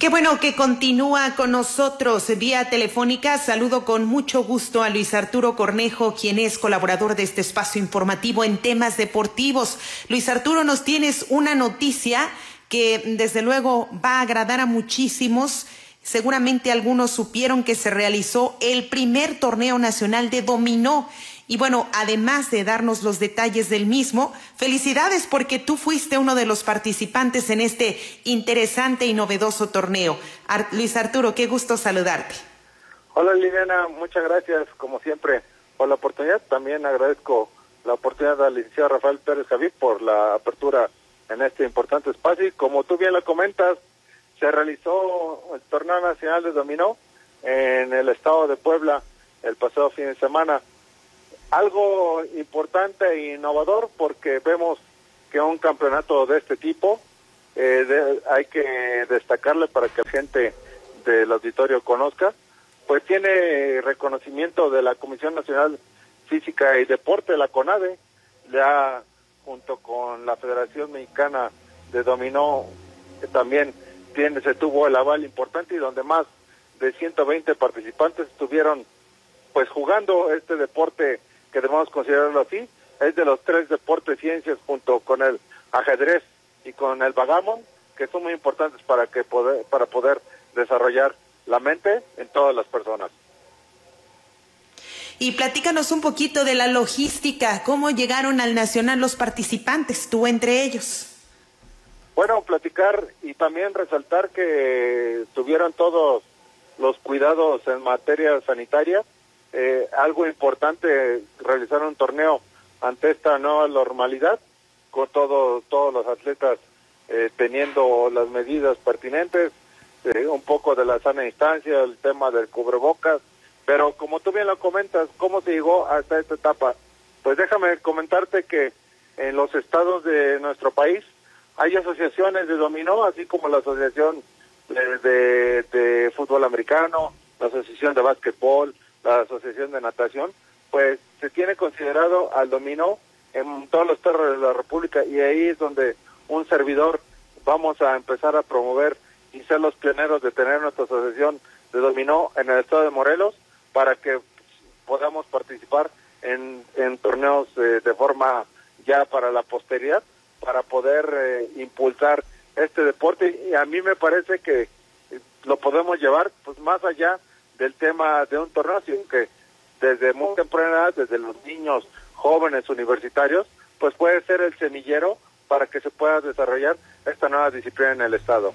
Qué bueno que continúa con nosotros vía telefónica. Saludo con mucho gusto a Luis Arturo Cornejo, quien es colaborador de este espacio informativo en temas deportivos. Luis Arturo, nos tienes una noticia que desde luego va a agradar a muchísimos. Seguramente algunos supieron que se realizó el primer torneo nacional de dominó. Y bueno, además de darnos los detalles del mismo, felicidades porque tú fuiste uno de los participantes en este interesante y novedoso torneo. Luis Arturo, qué gusto saludarte. Hola Liliana, muchas gracias como siempre por la oportunidad. También agradezco la oportunidad al licenciado Rafael Pérez Javid por la apertura en este importante espacio. Y como tú bien lo comentas, se realizó el torneo nacional de dominó en el estado de Puebla el pasado fin de semana. Algo importante e innovador porque vemos que un campeonato de este tipo hay que destacarle para que la gente del auditorio conozca, pues tiene reconocimiento de la Comisión Nacional Física y Deporte, la CONADE, ya junto con la Federación Mexicana de Dominó, que también se tuvo el aval importante y donde más de 120 participantes estuvieron pues jugando este deporte que debemos considerarlo así. Es de los 3 deportes ciencias junto con el ajedrez y con el backgammon, que son muy importantes para poder desarrollar la mente en todas las personas. Y platícanos un poquito de la logística, cómo llegaron al nacional los participantes, tú entre ellos. Bueno, platicar y también resaltar que tuvieron todos los cuidados en materia sanitaria. Algo importante, realizar un torneo ante esta nueva normalidad, con todos los atletas teniendo las medidas pertinentes, un poco de la sana distancia, el tema del cubrebocas, pero como tú bien lo comentas, ¿cómo se llegó hasta esta etapa? Pues déjame comentarte que en los estados de nuestro país hay asociaciones de dominó, así como la asociación de fútbol americano, la asociación de básquetbol, la asociación de natación, pues se tiene considerado al dominó en todos los estados de la República, y ahí es donde un servidor vamos a empezar a promover y ser los pioneros de tener nuestra asociación de dominó en el estado de Morelos, para que podamos participar en torneos de forma ya para la posteridad, para poder impulsar este deporte. Y a mí me parece que lo podemos llevar pues más allá del tema de un torneo, sino que desde muy temprana edad, desde los niños, jóvenes, universitarios, pues puede ser el semillero para que se pueda desarrollar esta nueva disciplina en el estado.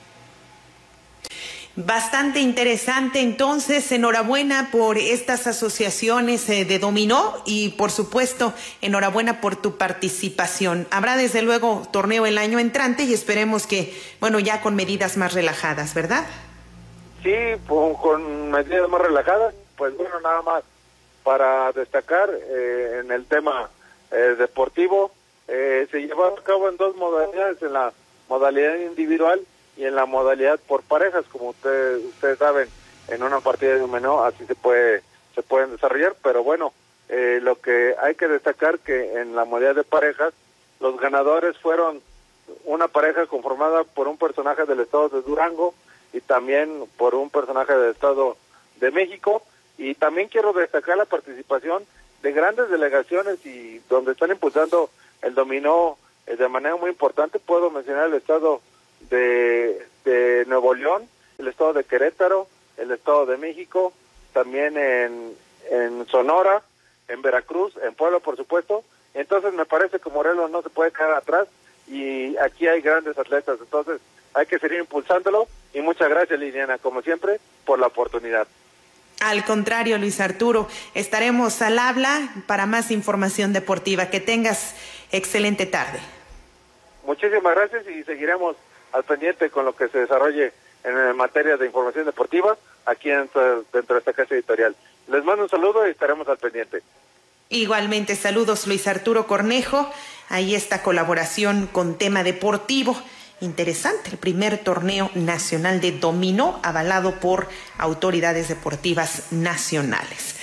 Bastante interesante, entonces, enhorabuena por estas asociaciones de dominó y, por supuesto, enhorabuena por tu participación. Habrá, desde luego, torneo el año entrante y esperemos que, bueno, ya con medidas más relajadas, ¿verdad? Sí, con medidas más relajadas, pues bueno, nada más para destacar en el tema deportivo, se llevó a cabo en 2 modalidades, en la modalidad individual y en la modalidad por parejas. Como ustedes saben, en una partida de dominó así se pueden desarrollar, pero bueno, lo que hay que destacar que en la modalidad de parejas, los ganadores fueron una pareja conformada por un personaje del estado de Durango y también por un personaje del estado de México. Y también quiero destacar la participación de grandes delegaciones y donde están impulsando el dominó de manera muy importante. Puedo mencionar el estado de Nuevo León, el estado de Querétaro, el estado de México, también en Sonora, en Veracruz, en Puebla, por supuesto. Entonces me parece que Morelos no se puede quedar atrás y aquí hay grandes atletas, entonces hay que seguir impulsándolo. Y muchas gracias, Liliana, como siempre, por la oportunidad. Al contrario, Luis Arturo, estaremos al habla para más información deportiva. Que tengas excelente tarde. Muchísimas gracias y seguiremos al pendiente con lo que se desarrolle en materia de información deportiva aquí dentro de esta casa editorial. Les mando un saludo y estaremos al pendiente. Igualmente, saludos, Luis Arturo Cornejo. Ahí está colaboración con tema deportivo. Interesante, el primer torneo nacional de dominó avalado por autoridades deportivas nacionales.